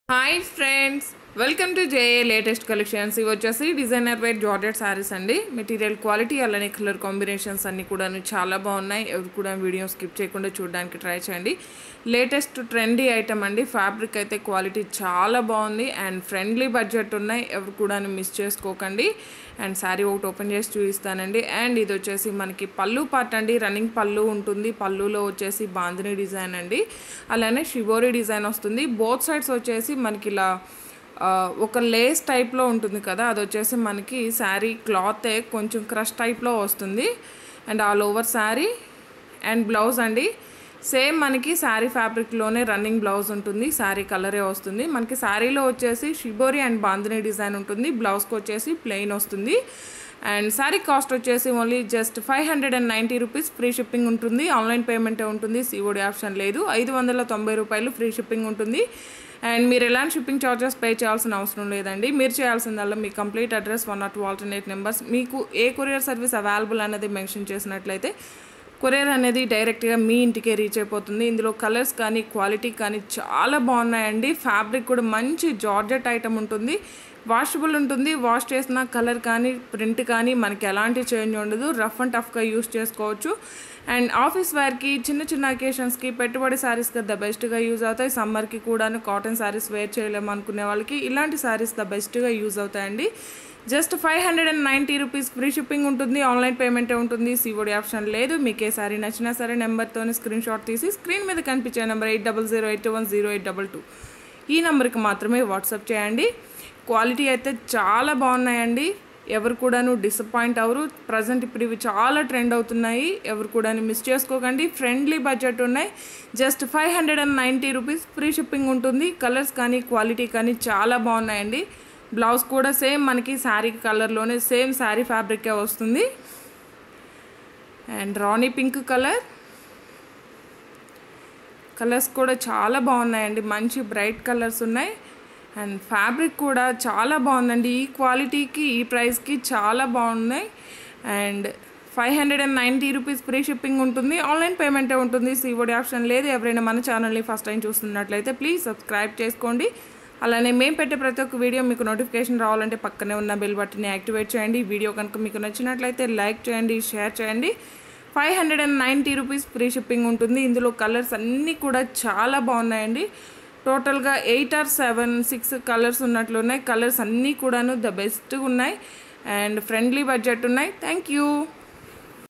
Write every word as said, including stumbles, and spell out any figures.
Hi friends, welcome to J A latest collections. ఇవి వచ్చేసి designer wear georgette saris అండి. Material quality అలానే కలర్ కాంబినేషన్స్ అన్నీ కూడా చాలా బాగున్నాయి. ఎవరు కూడా వీడియో స్కిప్ చేయకుండా చూడడానికి ట్రై చేయండి. లేటెస్ట్ ట్రెండీ ఐటమ్ అండి. ఫ్యాబ్రిక్ అయితే క్వాలిటీ చాలా బాగుంది అండ్ ఫ్రెండ్లీ బడ్జెట్ ఉన్నాయి. ఎవరు కూడా మిస్ చేసుకోకండి. అండ్ శారీ ఒకటి ఓపెన్ చేసి చూపిస్తానండి. అండ్ ఇది వచ్చేసి మనకి పళ్ళు పార్ట్ అండి. రన్నింగ్ పళ్ళు ఉంటుంది. పళ్ళులో వచ్చేసి బాందిని డిజైన్ అండి, అలానే షిబోరి డిజైన్ వస్తుంది. బోత్ సైడ్స్ వచ్చేసి మనకి ఇలా ఒక లేస్ టైప్లో ఉంటుంది కదా, అది వచ్చేసి మనకి శారీ క్లాతే కొంచెం క్రష్ టైప్లో వస్తుంది. And all over sari and blouse అండి సేమ్ మనకి శారీ ఫ్యాబ్రిక్లోనే రన్నింగ్ బ్లౌజ్ ఉంటుంది. శారీ కలరే వస్తుంది. మనకి శారీలో వచ్చేసి షిబోరి అండ్ బాందిని డిజైన్ ఉంటుంది. బ్లౌజ్కి వచ్చేసి ప్లెయిన్ వస్తుంది. అండ్ శారీ కాస్ట్ వచ్చేసి only just five hundred and ninety rupees. Free shipping ఉంటుంది. ఆన్లైన్ పేమెంటే ఉంటుంది. సిఓడి ఆప్షన్ లేదు. ఐదు వందల తొంభై రూపాయలు ఫ్రీ షిప్పింగ్ ఉంటుంది. అండ్ మీరు ఎలాంటి షిప్పింగ్ ఛార్జెస్ పే చేయాల్సిన అవసరం లేదండి. మీరు చేయాల్సిందల్లా మీ complete address, one or two alternate numbers, మీకు ఏ కొరియర్ సర్వీస్ అవైలబుల్ అనేది మెన్షన్ చేసినట్లయితే కొరియర్ అనేది డైరెక్ట్గా మీ ఇంటికే రీచ్ అయిపోతుంది. ఇందులో కలర్స్ కానీ క్వాలిటీ కానీ చాలా బాగున్నాయండి. ఫ్యాబ్రిక్ కూడా మంచి జార్జెట్ ఐటమ్ ఉంటుంది. వాషబుల్ ఉంటుంది. వాష్ చేసిన కలర్ కానీ ప్రింట్ కానీ మనకి ఎలాంటి చేంజ్ ఉండదు. రఫ్ అండ్ టఫ్గా యూస్ చేసుకోవచ్చు. అండ్ ఆఫీస్ వేర్కి, చిన్న చిన్న అకేషన్స్కి, పెట్టుబడి శారీస్కి ద బెస్ట్గా యూజ్ అవుతాయి. సమ్మర్కి కూడాను కాటన్ శారీస్ వేర్ చేయలేము అనుకునే వాళ్ళకి ఇలాంటి శారీస్ ద బెస్ట్గా యూజ్ అవుతాయండి. Just five hundred and ninety rupees free shipping ఉంటుంది. ఆన్లైన్ పేమెంటే ఉంటుంది. సిఓడి ఆప్షన్ లేదు. మీకు ఏ శారీ నచ్చినా సరే నెంబర్తోనే స్క్రీన్ షాట్ తీసి స్క్రీన్ మీద కనిపించే number eight double zero eight one zero eight double two ఈ నెంబర్కి మాత్రమే వాట్సాప్ చేయండి. క్వాలిటీ అయితే చాలా బాగున్నాయండి. ఎవరు కూడాను డిసప్పాయింట్ అవ్వరు. ప్రజెంట్ ఇప్పుడు ఇవి చాలా ట్రెండ్ అవుతున్నాయి. ఎవరు కూడా మిస్ చేసుకోకండి. ఫ్రెండ్లీ బడ్జెట్ ఉన్నాయి. Just five hundred and ninety rupees free shipping ఉంటుంది. కలర్స్ కానీ క్వాలిటీ కానీ చాలా బాగున్నాయండి. బ్లౌజ్ కూడా సేమ్ మనకి శారీ కలర్లోనే సేమ్ శారీ ఫ్యాబ్రికే వస్తుంది. And rani pink colour, colours కూడా చాలా బాగున్నాయండి. మంచి బ్రైట్ కలర్స్ ఉన్నాయి. అండ్ ఫ్యాబ్రిక్ కూడా చాలా బాగుందండి. ఈ క్వాలిటీకి, ఈ ప్రైస్కి చాలా బాగున్నాయి. And five hundred and ninety rupees free shipping ఉంటుంది. ఆన్లైన్ పేమెంటే ఉంటుంది. సిఓడి ఆప్షన్ లేదు. ఎవరైనా మన ఛానల్ని ఫస్ట్ టైం చూస్తున్నట్లయితే ప్లీజ్ సబ్స్క్రైబ్ చేసుకోండి. అలానే మేము పెట్టే ప్రతి ఒక్క వీడియో మీకు నోటిఫికేషన్ రావాలంటే పక్కనే ఉన్న బెల్ బటన్ని యాక్టివేట్ చేయండి. వీడియో కనుక మీకు నచ్చినట్లయితే లైక్ చేయండి, షేర్ చేయండి. Five hundred and ninety rupees free shipping ఉంటుంది. ఇందులో కలర్స్ అన్నీ కూడా చాలా బాగున్నాయండి. టోటల్గా eight or seven six colours ఉన్నట్లు ఉన్నాయి. కలర్స్ అన్నీ కూడాను ద బెస్ట్గా ఉన్నాయి అండ్ ఫ్రెండ్లీ బడ్జెట్ ఉన్నాయి. Thank you.